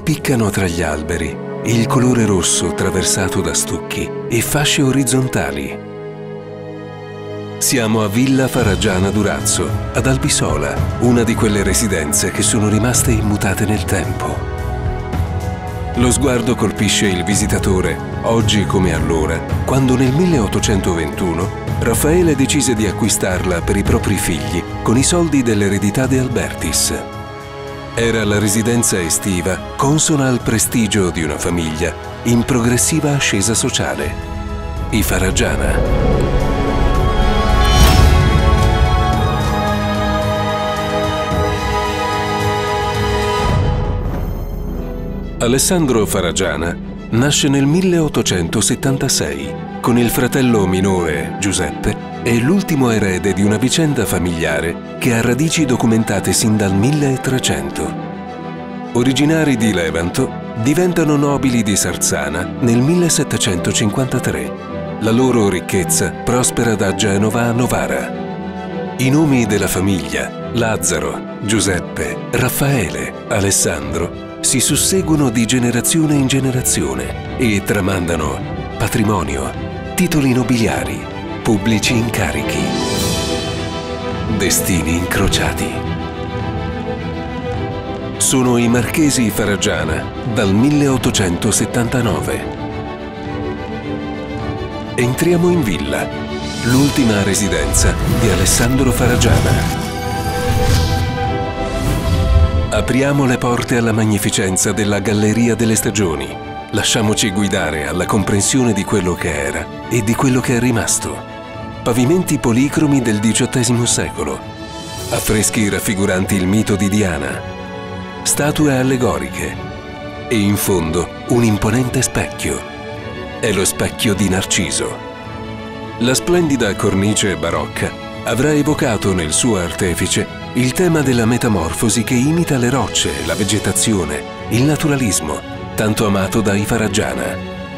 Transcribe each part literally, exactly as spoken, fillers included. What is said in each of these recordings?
spiccano tra gli alberi il colore rosso traversato da stucchi e fasce orizzontali. Siamo a Villa Faraggiana Durazzo, ad Albisola, una di quelle residenze che sono rimaste immutate nel tempo. Lo sguardo colpisce il visitatore, oggi come allora, quando nel milleottocentoventuno Raffaele decise di acquistarla per i propri figli con i soldi dell'eredità De Albertis. Era la residenza estiva consona al prestigio di una famiglia in progressiva ascesa sociale, i Faraggiana. Alessandro Faraggiana nasce nel milleottocentosettantasei con il fratello minore, Giuseppe, e l'ultimo erede di una vicenda familiare che ha radici documentate sin dal milletrecento. Originari di Levanto, diventano nobili di Sarzana nel millesettecentocinquantatré. La loro ricchezza prospera da Genova a Novara. I nomi della famiglia, Lazzaro, Giuseppe, Raffaele, Alessandro, si susseguono di generazione in generazione e tramandano patrimonio, titoli nobiliari, pubblici incarichi, destini incrociati. Sono i Marchesi Faraggiana dal milleottocentosettantanove. Entriamo in villa, l'ultima residenza di Alessandro Faraggiana. Apriamo le porte alla magnificenza della Galleria delle Stagioni. Lasciamoci guidare alla comprensione di quello che era e di quello che è rimasto. Pavimenti policromi del diciottesimo secolo, affreschi raffiguranti il mito di Diana, statue allegoriche e in fondo un imponente specchio. È lo specchio di Narciso. La splendida cornice barocca avrà evocato nel suo artefice il tema della metamorfosi che imita le rocce, la vegetazione, il naturalismo, tanto amato dai Faraggiana.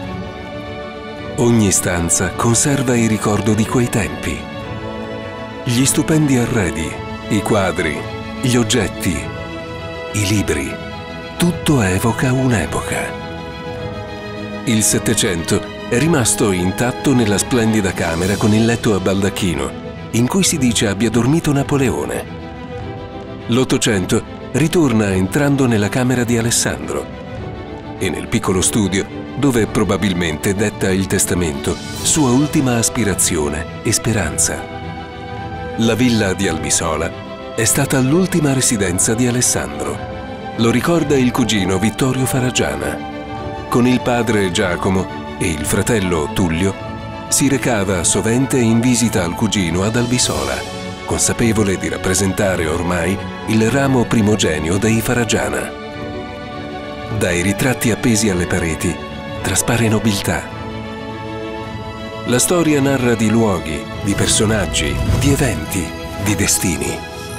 Ogni stanza conserva il ricordo di quei tempi. Gli stupendi arredi, i quadri, gli oggetti, i libri, tutto evoca un'epoca. Il Settecento è rimasto intatto nella splendida camera con il letto a baldacchino, in cui si dice abbia dormito Napoleone. L'Ottocento ritorna entrando nella camera di Alessandro e nel piccolo studio dove probabilmente detta il testamento, sua ultima aspirazione e speranza. La villa di Albisola è stata l'ultima residenza di Alessandro. Lo ricorda il cugino Vittorio Faraggiana. Con il padre Giacomo e il fratello Tullio si recava sovente in visita al cugino ad Albisola, consapevole di rappresentare ormai il ramo primogenio dei Faraggiana. Dai ritratti appesi alle pareti traspare nobiltà. La storia narra di luoghi, di personaggi, di eventi, di destini.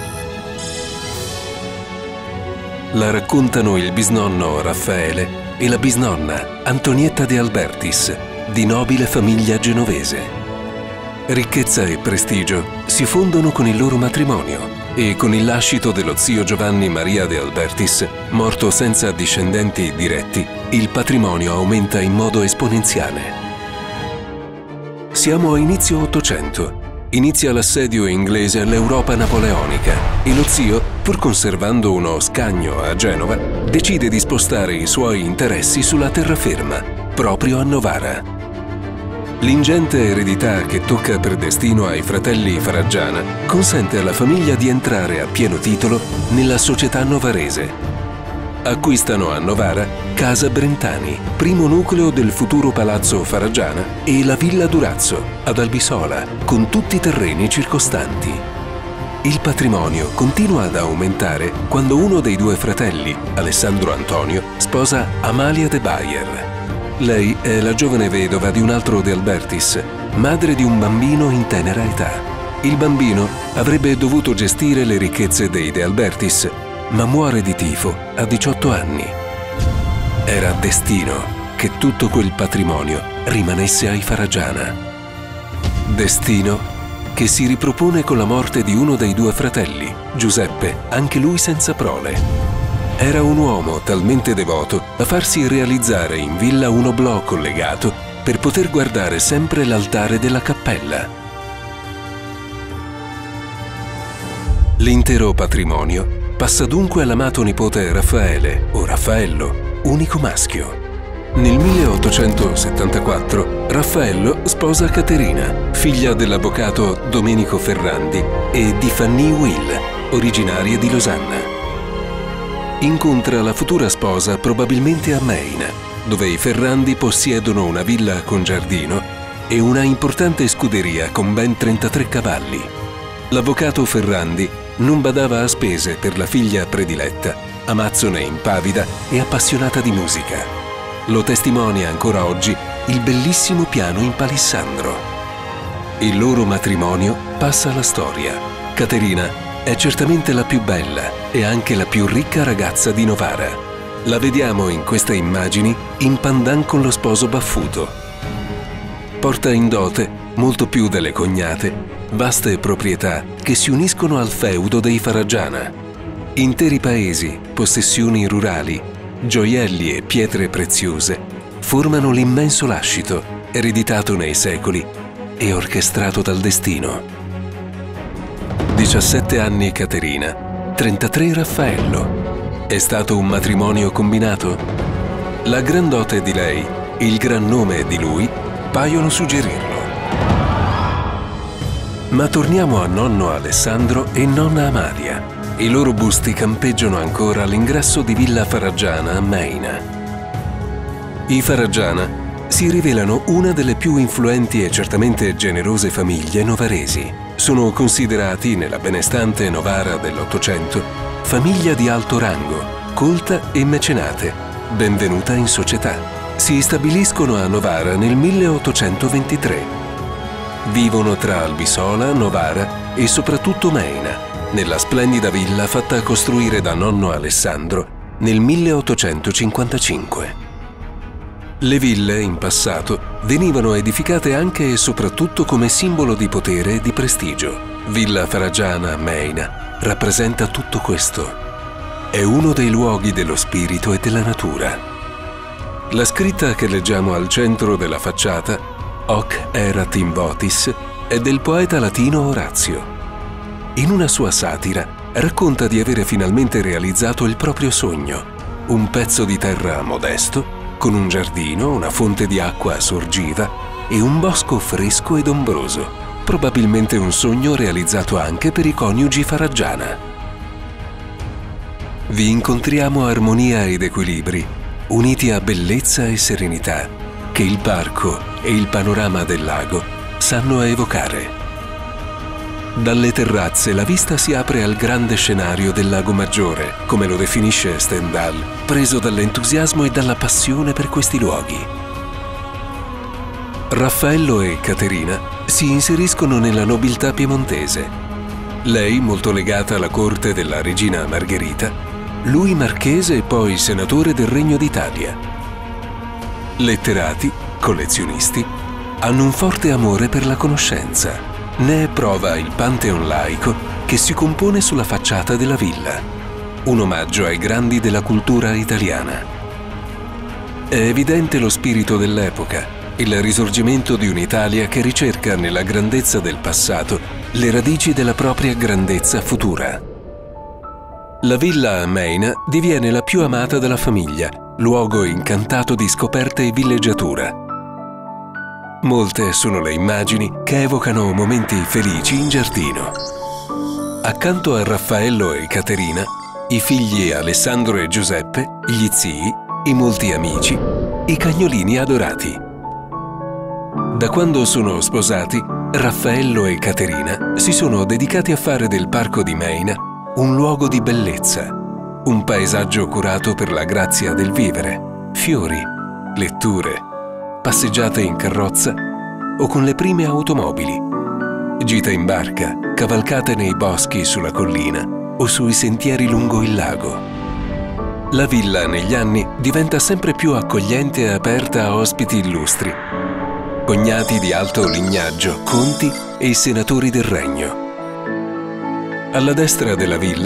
La raccontano il bisnonno Raffaele e la bisnonna Antonietta De Albertis, di nobile famiglia genovese. Ricchezza e prestigio si fondono con il loro matrimonio e con il lascito dello zio Giovanni Maria De Albertis, morto senza discendenti diretti, il patrimonio aumenta in modo esponenziale. Siamo a inizio Ottocento. Inizia l'assedio inglese all'Europa napoleonica e lo zio, pur conservando uno scagno a Genova, decide di spostare i suoi interessi sulla terraferma, proprio a Novara. L'ingente eredità che tocca per destino ai fratelli Faraggiana consente alla famiglia di entrare a pieno titolo nella società novarese. Acquistano a Novara Casa Brentani, primo nucleo del futuro palazzo Faraggiana, e la Villa Durazzo, ad Albisola, con tutti i terreni circostanti. Il patrimonio continua ad aumentare quando uno dei due fratelli, Alessandro Antonio, sposa Amalia de Bayer. Lei è la giovane vedova di un altro De Albertis, madre di un bambino in tenera età. Il bambino avrebbe dovuto gestire le ricchezze dei De Albertis, ma muore di tifo a diciotto anni. Era destino che tutto quel patrimonio rimanesse ai Faraggiana. Destino che si ripropone con la morte di uno dei due fratelli, Giuseppe, anche lui senza prole. Era un uomo talmente devoto da farsi realizzare in villa un oblò collegato per poter guardare sempre l'altare della cappella. L'intero patrimonio passa dunque all'amato nipote Raffaele, o Raffaello, unico maschio. Nel milleottocentosettantaquattro Raffaello sposa Caterina, figlia dell'avvocato Domenico Ferrandi e di Fanny Will, originaria di Losanna. Incontra la futura sposa probabilmente a Meina, dove i Ferrandi possiedono una villa con giardino e una importante scuderia con ben trentatré cavalli. L'avvocato Ferrandi non badava a spese per la figlia prediletta, amazzone impavida e appassionata di musica. Lo testimonia ancora oggi il bellissimo piano in palissandro. Il loro matrimonio passa alla storia. Caterina è certamente la più bella e anche la più ricca ragazza di Novara. La vediamo in queste immagini in pandan con lo sposo baffuto. Porta in dote, molto più delle cognate, vaste proprietà che si uniscono al feudo dei Faraggiana. Interi paesi, possessioni rurali, gioielli e pietre preziose formano l'immenso lascito ereditato nei secoli e orchestrato dal destino. diciassette anni Caterina, trentatré Raffaello. È stato un matrimonio combinato? La gran dote di lei, il gran nome di lui, paiono suggerirlo. Ma torniamo a nonno Alessandro e nonna Amalia. I loro busti campeggiano ancora all'ingresso di Villa Faraggiana a Meina. I Faraggiana si rivelano una delle più influenti e certamente generose famiglie novaresi. Sono considerati, nella benestante Novara dell'Ottocento, famiglia di alto rango, colta e mecenate, benvenuta in società. Si stabiliscono a Novara nel milleottocentoventitré. Vivono tra Albisola, Novara e soprattutto Meina, nella splendida villa fatta costruire da nonno Alessandro nel milleottocentocinquantacinque. Le ville, in passato, venivano edificate anche e soprattutto come simbolo di potere e di prestigio. Villa Faraggiana a Meina rappresenta tutto questo. È uno dei luoghi dello spirito e della natura. La scritta che leggiamo al centro della facciata, Hoc erat in votis, è del poeta latino Orazio. In una sua satira racconta di avere finalmente realizzato il proprio sogno, un pezzo di terra modesto, con un giardino, una fonte di acqua sorgiva e un bosco fresco ed ombroso, probabilmente un sogno realizzato anche per i coniugi Faraggiana. Vi incontriamo armonia ed equilibri, uniti a bellezza e serenità, che il parco e il panorama del lago sanno evocare. Dalle terrazze la vista si apre al grande scenario del Lago Maggiore, come lo definisce Stendhal, preso dall'entusiasmo e dalla passione per questi luoghi. Raffaello e Caterina si inseriscono nella nobiltà piemontese. Lei molto legata alla corte della regina Margherita, lui marchese e poi senatore del Regno d'Italia. Letterati, collezionisti, hanno un forte amore per la conoscenza. Ne è prova il Pantheon laico che si compone sulla facciata della villa, un omaggio ai grandi della cultura italiana. È evidente lo spirito dell'epoca, il risorgimento di un'Italia che ricerca nella grandezza del passato le radici della propria grandezza futura. La villa a Meina diviene la più amata della famiglia, luogo incantato di scoperte e villeggiatura. Molte sono le immagini che evocano momenti felici in giardino. Accanto a Raffaello e Caterina, i figli Alessandro e Giuseppe, gli zii, i molti amici, i cagnolini adorati. Da quando sono sposati, Raffaello e Caterina si sono dedicati a fare del parco di Meina un luogo di bellezza, un paesaggio curato per la grazia del vivere, fiori, letture, passeggiate in carrozza o con le prime automobili, gite in barca, cavalcate nei boschi sulla collina o sui sentieri lungo il lago. La villa negli anni diventa sempre più accogliente e aperta a ospiti illustri, cognati di alto lignaggio, conti e i senatori del regno. Alla destra della villa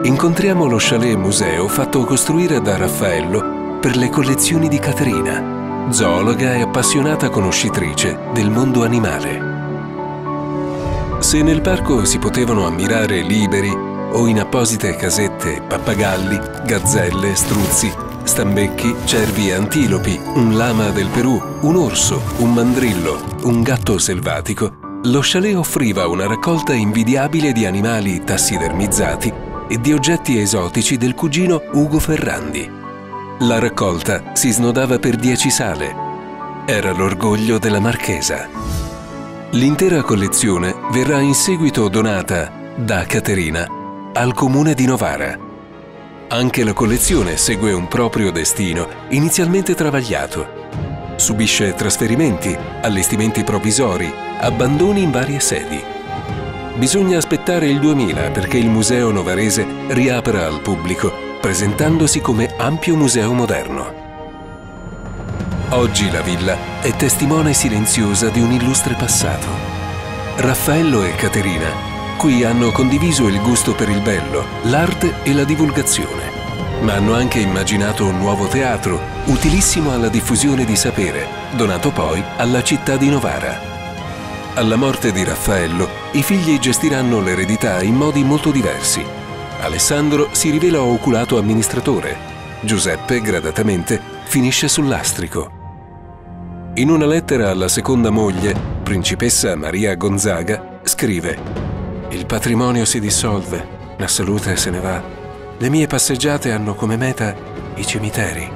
incontriamo lo chalet museo fatto costruire da Raffaello per le collezioni di Caterina, zoologa e appassionata conoscitrice del mondo animale. Se nel parco si potevano ammirare liberi o in apposite casette pappagalli, gazzelle, struzzi, stambecchi, cervi e antilopi, un lama del Perù, un orso, un mandrillo, un gatto selvatico, lo chalet offriva una raccolta invidiabile di animali tassidermizzati e di oggetti esotici del cugino Ugo Ferrandi. La raccolta si snodava per dieci sale. Era l'orgoglio della marchesa. L'intera collezione verrà in seguito donata da Caterina al comune di Novara. Anche la collezione segue un proprio destino, inizialmente travagliato. Subisce trasferimenti, allestimenti provvisori, abbandoni in varie sedi. Bisogna aspettare il duemila perché il museo novarese riapra al pubblico, presentandosi come ampio museo moderno. Oggi la villa è testimone silenziosa di un illustre passato. Raffaello e Caterina qui hanno condiviso il gusto per il bello, l'arte e la divulgazione, ma hanno anche immaginato un nuovo teatro, utilissimo alla diffusione di sapere, donato poi alla città di Novara. Alla morte di Raffaello, i figli gestiranno l'eredità in modi molto diversi. Alessandro si rivela oculato amministratore. Giuseppe, gradatamente, finisce sul lastrico. In una lettera alla seconda moglie, principessa Maria Gonzaga, scrive: «Il patrimonio si dissolve, la salute se ne va. Le mie passeggiate hanno come meta i cimiteri».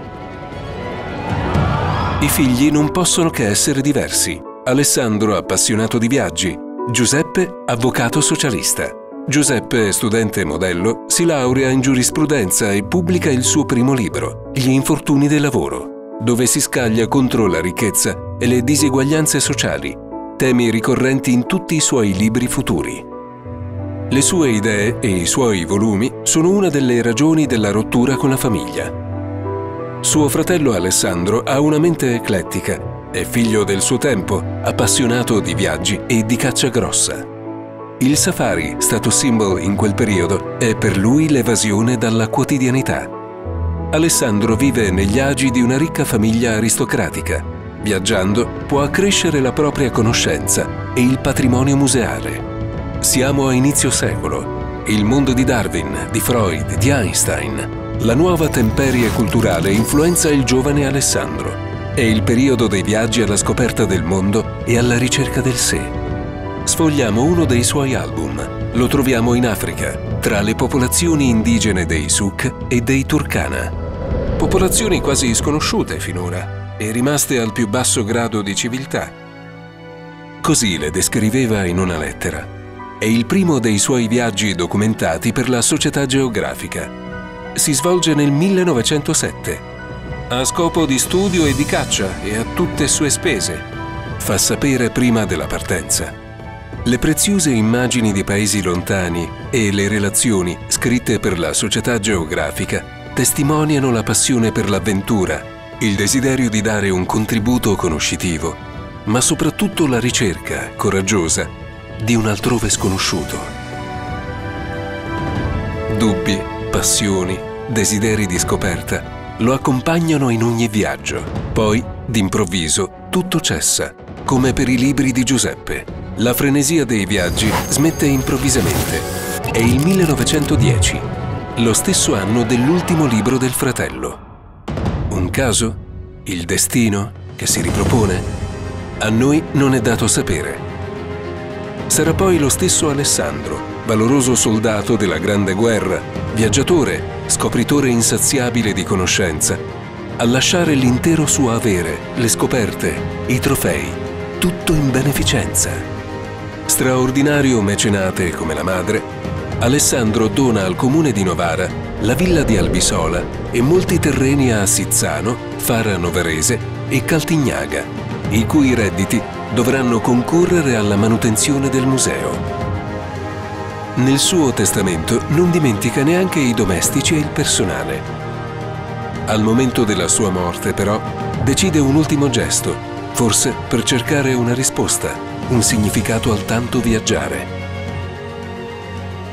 I figli non possono che essere diversi. Alessandro, appassionato di viaggi. Giuseppe, avvocato socialista. Giuseppe, studente modello, si laurea in giurisprudenza e pubblica il suo primo libro, Gli infortuni del lavoro, dove si scaglia contro la ricchezza e le diseguaglianze sociali, temi ricorrenti in tutti i suoi libri futuri. Le sue idee e i suoi volumi sono una delle ragioni della rottura con la famiglia. Suo fratello Alessandro ha una mente eclettica. È figlio del suo tempo, appassionato di viaggi e di caccia grossa. Il safari, status symbol in quel periodo, è per lui l'evasione dalla quotidianità. Alessandro vive negli agi di una ricca famiglia aristocratica. Viaggiando può accrescere la propria conoscenza e il patrimonio museale. Siamo a inizio secolo. Il mondo di Darwin, di Freud, di Einstein. La nuova temperie culturale influenza il giovane Alessandro. È il periodo dei viaggi alla scoperta del mondo e alla ricerca del sé. Sfogliamo uno dei suoi album. Lo troviamo in Africa, tra le popolazioni indigene dei Suk e dei Turkana. Popolazioni quasi sconosciute finora e rimaste al più basso grado di civiltà. Così le descriveva in una lettera. È il primo dei suoi viaggi documentati per la Società Geografica. Si svolge nel millenovecentosette. A scopo di studio e di caccia e a tutte sue spese. Fa sapere prima della partenza. Le preziose immagini di paesi lontani e le relazioni scritte per la Società Geografica testimoniano la passione per l'avventura, il desiderio di dare un contributo conoscitivo, ma soprattutto la ricerca coraggiosa di un altrove sconosciuto. Dubbi, passioni, desideri di scoperta lo accompagnano in ogni viaggio. Poi, d'improvviso, tutto cessa, come per i libri di Giuseppe. La frenesia dei viaggi smette improvvisamente. È il millenovecentodieci, lo stesso anno dell'ultimo libro del fratello. Un caso? Il destino che si ripropone? A noi non è dato sapere. Sarà poi lo stesso Alessandro, valoroso soldato della Grande Guerra, viaggiatore, scopritore insaziabile di conoscenza, a lasciare l'intero suo avere, le scoperte, i trofei, tutto in beneficenza. Straordinario mecenate come la madre, Alessandro dona al comune di Novara la villa di Albisola e molti terreni a Sizzano, Fara Novarese e Caltignaga, i cui redditi dovranno concorrere alla manutenzione del museo. Nel suo testamento non dimentica neanche i domestici e il personale. Al momento della sua morte, però, decide un ultimo gesto, forse per cercare una risposta, un significato al tanto viaggiare.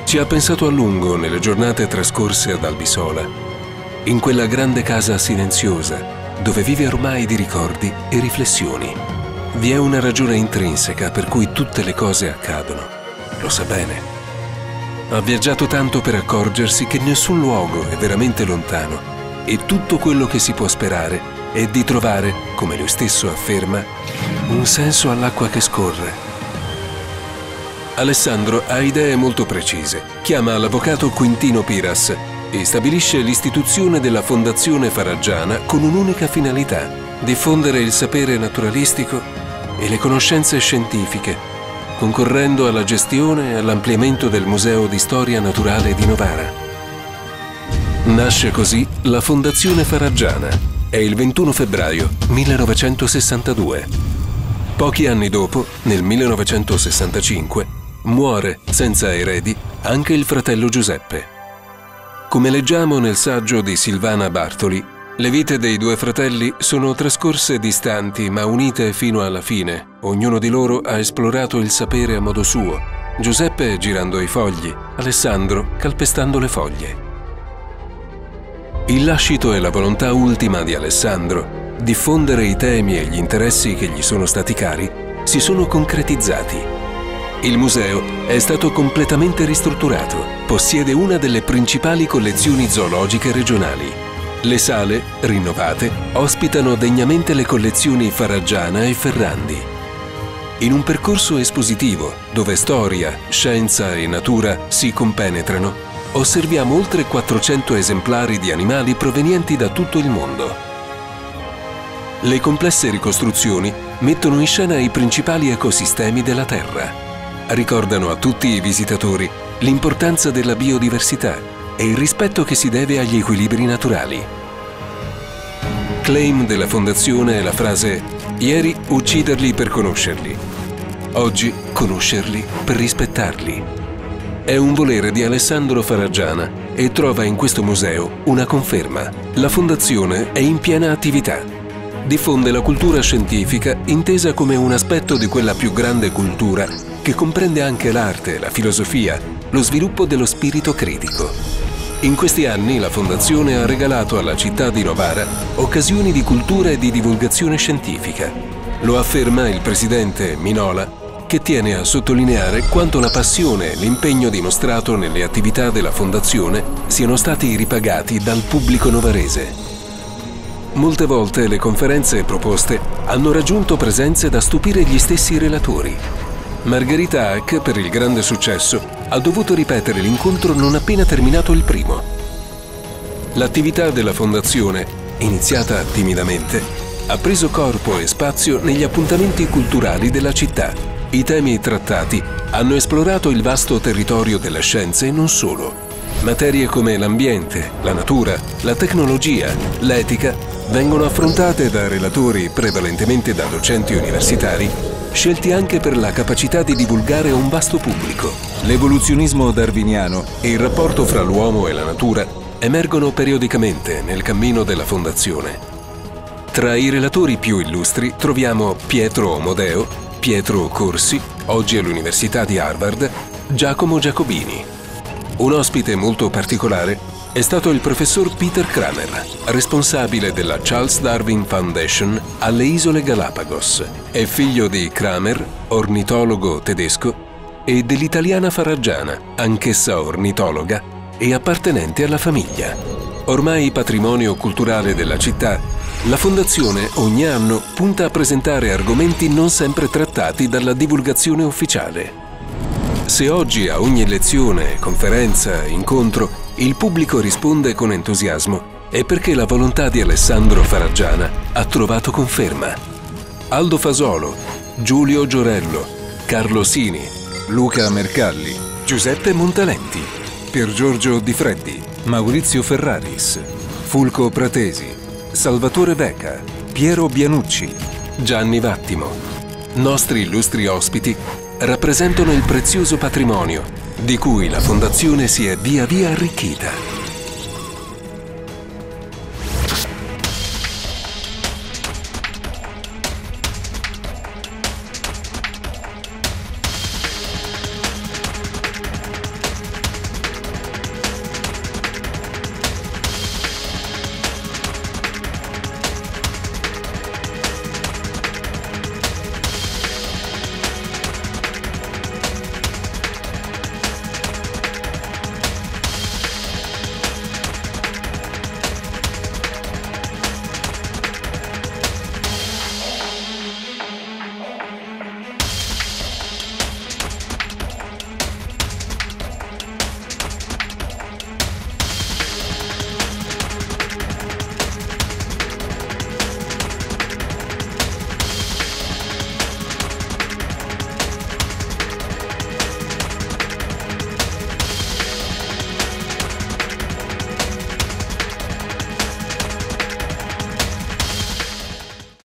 ci ha pensato a lungo nelle giornate trascorse ad Albisola, in quella grande casa silenziosa dove vive ormai di ricordi e riflessioni. Vi è una ragione intrinseca per cui tutte le cose accadono. Lo sa bene. Ha viaggiato tanto per accorgersi che nessun luogo è veramente lontano e tutto quello che si può sperare è di trovare, come lui stesso afferma, un senso all'acqua che scorre. Alessandro ha idee molto precise. Chiama l'avvocato Quintino Piras e stabilisce l'istituzione della Fondazione Faraggiana con un'unica finalità: diffondere il sapere naturalistico e le conoscenze scientifiche, concorrendo alla gestione e all'ampliamento del Museo di Storia Naturale di Novara. Nasce così la Fondazione Faraggiana. È il ventuno febbraio millenovecentosessantadue. Pochi anni dopo, nel millenovecentosessantacinque, muore senza eredi anche il fratello Giuseppe. Come leggiamo nel saggio di Silvana Bartoli, le vite dei due fratelli sono trascorse distanti ma unite fino alla fine. Ognuno di loro ha esplorato il sapere a modo suo. Giuseppe girando i fogli, Alessandro calpestando le foglie. Il lascito e la volontà ultima di Alessandro, diffondere i temi e gli interessi che gli sono stati cari, si sono concretizzati. Il museo è stato completamente ristrutturato. Possiede una delle principali collezioni zoologiche regionali. Le sale, rinnovate, ospitano degnamente le collezioni Faraggiana e Ferrandi. In un percorso espositivo, dove storia, scienza e natura si compenetrano, osserviamo oltre quattrocento esemplari di animali provenienti da tutto il mondo. Le complesse ricostruzioni mettono in scena i principali ecosistemi della Terra. Ricordano a tutti i visitatori l'importanza della biodiversità e il rispetto che si deve agli equilibri naturali. Claim della Fondazione è la frase «Ieri ucciderli per conoscerli, oggi conoscerli per rispettarli». È un volere di Alessandro Faraggiana e trova in questo museo una conferma. La Fondazione è in piena attività. Diffonde la cultura scientifica intesa come un aspetto di quella più grande cultura che comprende anche l'arte, la filosofia, lo sviluppo dello spirito critico. In questi anni la Fondazione ha regalato alla città di Novara occasioni di cultura e di divulgazione scientifica. Lo afferma il presidente Minola, che tiene a sottolineare quanto la passione e l'impegno dimostrato nelle attività della Fondazione siano stati ripagati dal pubblico novarese. Molte volte le conferenze proposte hanno raggiunto presenze da stupire gli stessi relatori. Margherita Hack, per il grande successo, ha dovuto ripetere l'incontro non appena terminato il primo. L'attività della Fondazione, iniziata timidamente, ha preso corpo e spazio negli appuntamenti culturali della città. I temi trattati hanno esplorato il vasto territorio delle scienze e non solo. Materie come l'ambiente, la natura, la tecnologia, l'etica vengono affrontate da relatori prevalentemente da docenti universitari, scelti anche per la capacità di divulgare a un vasto pubblico. L'evoluzionismo darwiniano e il rapporto fra l'uomo e la natura emergono periodicamente nel cammino della Fondazione. Tra i relatori più illustri troviamo Pietro Omodeo, Pietro Corsi, oggi all'Università di Harvard, Giacomo Giacobini. Un ospite molto particolare è stato il professor Peter Kramer, responsabile della Charles Darwin Foundation alle Isole Galapagos. È figlio di Kramer, ornitologo tedesco, e dell'italiana Faraggiana, anch'essa ornitologa e appartenente alla famiglia. Ormai patrimonio culturale della città, la Fondazione ogni anno punta a presentare argomenti non sempre trattati dalla divulgazione ufficiale. Se oggi a ogni lezione, conferenza, incontro il pubblico risponde con entusiasmo, è perché la volontà di Alessandro Faraggiana ha trovato conferma. Aldo Fasolo, Giulio Giorello, Carlo Sini, Luca Mercalli, Giuseppe Montalenti, Piergiorgio Di Freddi, Maurizio Ferraris, Fulco Pratesi, Salvatore Becca, Piero Bianucci, Gianni Vattimo. Nostri illustri ospiti rappresentano il prezioso patrimonio di cui la Fondazione si è via via arricchita.